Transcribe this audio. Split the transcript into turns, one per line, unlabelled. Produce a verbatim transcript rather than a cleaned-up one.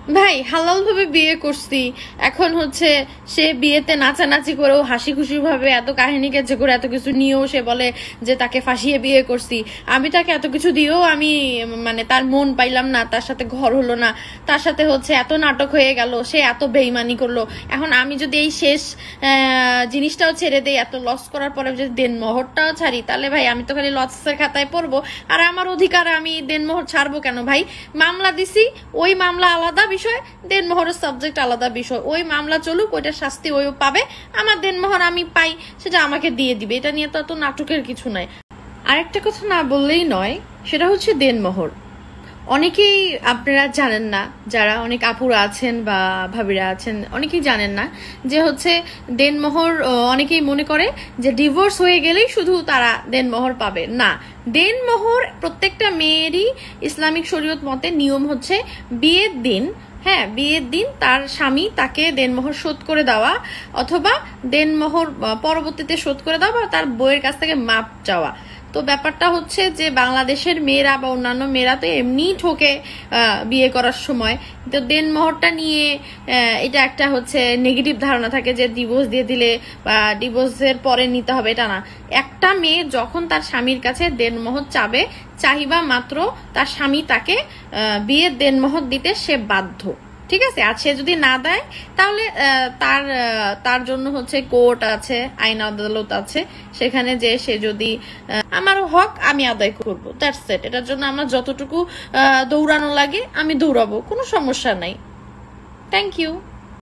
ভাই হালাল ভাবে বিয়ে করছি, এখন হচ্ছে সে বিয়েতে নাচানাচি করেও হাসি খুশি ভাবে এত কাহিনী কেচে করে এত কিছু নিয়েও সে বলে যে তাকে ফাঁসিয়ে বিয়ে করছি। আমি তাকে এত কিছু দিয়েও আমি মানে তার মন পাইলাম না, তার সাথে ঘর হলো না, তার সাথে হচ্ছে এত নাটক হয়ে গেল, সে এত বেইমানি করলো। এখন আমি যদি এই শেষ জিনিসটাও ছেড়ে দেই, এত লস করার পরে যদি দেনমোহরটাও ছাড়ি, তাহলে ভাই আমি তো খালি লসের খাতায় পড়বো। আর আমার অধিকার, আমি দেনমোহর ছাড়বো কেন ভাই? মামলা দিছি, ওই মামলা আলাদা বিষয়, দেনমোহরের সাবজেক্ট আলাদা বিষয়। ওই মামলা চলুক, ওইটার শাস্তি ওই পাবে, আমার দেনমোহর আমি পাই, সেটা আমাকে দিয়ে দিবে। এটা নিয়ে তো এত নাটকের কিছু নাই। আরেকটা কথা না বললেই নয়, সেটা হচ্ছে দেনমোহর। অনেকেই আপনারা জানেন না, যারা অনেক আপুরা আছেন বা ভাবিরা আছেন অনেকেই জানেন না যে হচ্ছে দেনমোহর, অনেকেই মনে করে যে ডিভোর্স হয়ে গেলেই শুধু তারা দেনমোহর পাবে। না, দেনমোহর প্রত্যেকটা মেয়েরই ইসলামিক শরীয়ত মতে নিয়ম হচ্ছে বিয়ের দিন, হ্যাঁ বিয়ের দিন তার স্বামী তাকে দেনমোহর শোধ করে দেওয়া, অথবা দেনমোহর পরবর্তীতে শোধ করে দেওয়া, বা তার বউয়ের কাছ থেকে মাপ চাওয়া। তো ব্যাপারটা হচ্ছে যে বাংলাদেশের মেয়েরা বা অন্যান্য মেয়েরা তো এমনি ঠকে বিয়ে করার সময়, তো দেনমোহরটা নিয়ে এটা একটা হচ্ছে নেগেটিভ ধারণা থাকে যে ডিভোর্স দিয়ে দিলে বা ডিভোর্সের পরে নিতে হবে, এটা না। একটা মেয়ে যখন তার স্বামীর কাছে দেনমোহর চাবে, চাহিবা মাত্র তার স্বামী তাকে বিয়ের দেনমোহর দিতে সে বাধ্য, ঠিক আছে? আর সে যদি না দেয় তাহলে তার তার জন্য হচ্ছে কোর্ট আছে, আইন আদালত আছে, সেখানে যে সে যদি আমারও হক আমি আদায় করবো, দ্যাটস ইট। এটার জন্য আমার যতটুকু দৌড়ানো লাগে আমি দৌড়াবো, কোনো সমস্যা নাই। Thank you.